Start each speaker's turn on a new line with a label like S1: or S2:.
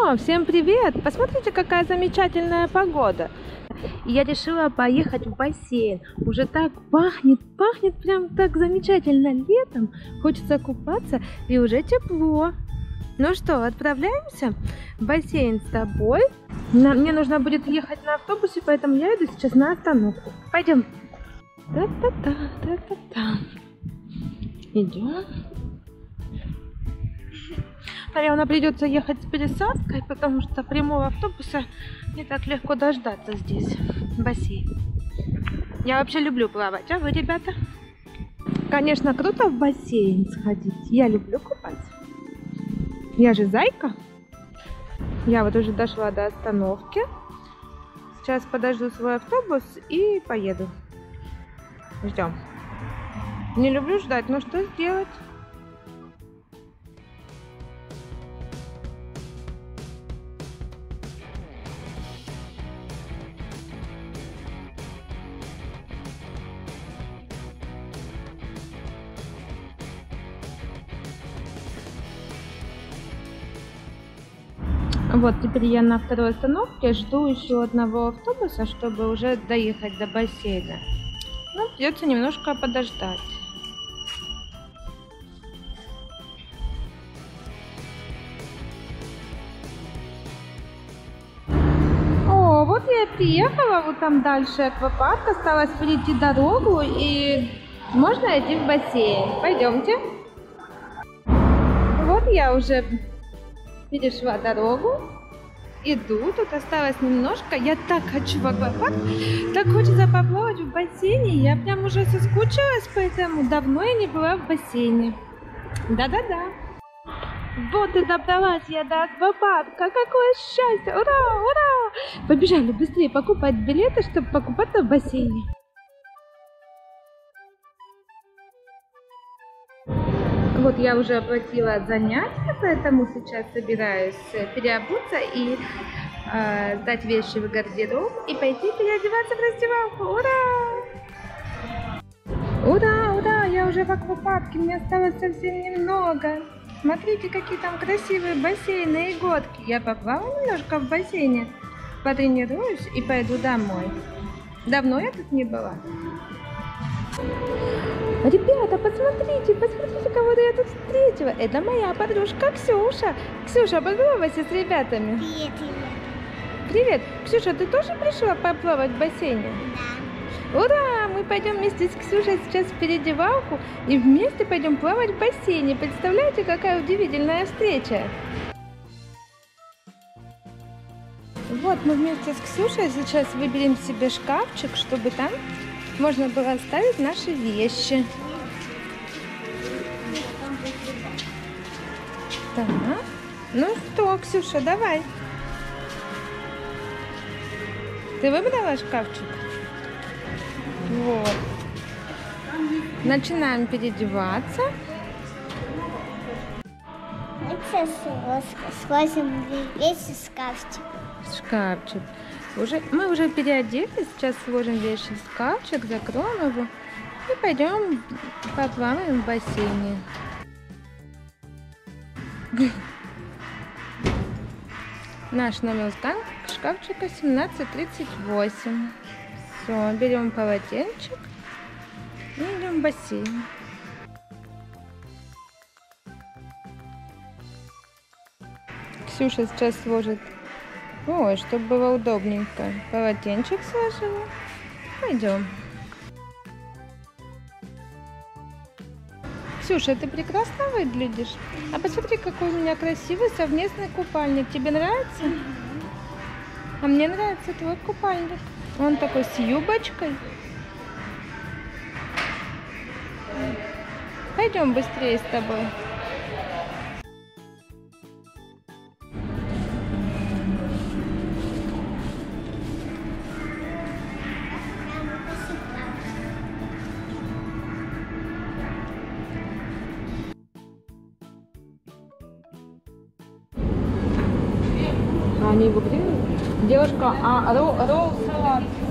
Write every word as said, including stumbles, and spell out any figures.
S1: О, всем привет! Посмотрите, какая замечательная погода. И я решила поехать в бассейн. Уже так пахнет, пахнет прям так замечательно летом. Хочется купаться и уже тепло. Ну что, отправляемся в бассейн с тобой. Нам, мне нужно будет ехать на автобусе, поэтому я иду сейчас на остановку. Пойдем. Та-та-та, та-та-та. Идем. Наверное, придется ехать с пересадкой, потому что прямого автобуса не так легко дождаться здесь, в бассейне. Я вообще люблю плавать, а вы, ребята? Конечно, круто в бассейн сходить. Я люблю купаться. Я же зайка. Я вот уже дошла до остановки. Сейчас подожду свой автобус и поеду. Ждем. Не люблю ждать, но что сделать? Вот, теперь я на второй остановке жду еще одного автобуса, чтобы уже доехать до бассейна. Ну, придется немножко подождать. О, вот я приехала, вот там дальше аквапарк, осталось перейти дорогу и можно идти в бассейн. Пойдемте. Вот я уже перешла дорогу, иду, тут осталось немножко. Я так хочу в аквапарк, так хочется поплавать в бассейне. Я прям уже соскучилась, поэтому давно я не была в бассейне. Да-да-да. Вот и добралась я до аквапарка. Какое счастье! Ура! Ура! Побежали быстрее покупать билеты, чтобы покупаться в бассейне. Вот я уже оплатила занятия, поэтому сейчас собираюсь переобуться и э, сдать вещи в гардероб и пойти переодеваться в раздевалку. Ура! Ура, ура! Я уже в аквапарке, мне осталось совсем немного. Смотрите, какие там красивые бассейны и горки. Я поплаваю немножко в бассейне, потренируюсь и пойду домой. Давно я тут не была. Ребята, посмотрите, посмотрите, кого-то я тут встретила. Это моя подружка Ксюша. Ксюша, поздоровайся с ребятами.
S2: Привет, привет.
S1: Привет. Ксюша, ты тоже пришла поплавать в бассейне?
S2: Да.
S1: Ура! Мы пойдем вместе с Ксюшей сейчас в переодевалку и вместе пойдем плавать в бассейне. Представляете, какая удивительная встреча? Вот мы вместе с Ксюшей сейчас выберем себе шкафчик, чтобы там можно было оставить наши вещи. Так. Ну что, Ксюша, давай. Ты выбрала шкафчик? Вот. Начинаем переодеваться.
S2: Сейчас сложим весь шкафчик.
S1: Шкафчик. Уже, мы уже переоделись, сейчас сложим вещи в шкафчик, закроем его и пойдем поплаваем в бассейне. Наш номер шкафчика семнадцать тридцать восемь. Все, берем полотенчик и идем в бассейн. Ксюша сейчас сложит. Ой, чтобы было удобненько. Полотенчик сложила. Пойдем. Ксюша, ты прекрасно выглядишь. А посмотри, какой у меня красивый совместный купальник. Тебе нравится? А мне нравится твой купальник. Он такой с юбочкой. Пойдем быстрее с тобой. Они его греют. Девушка, а ролл, ролл салат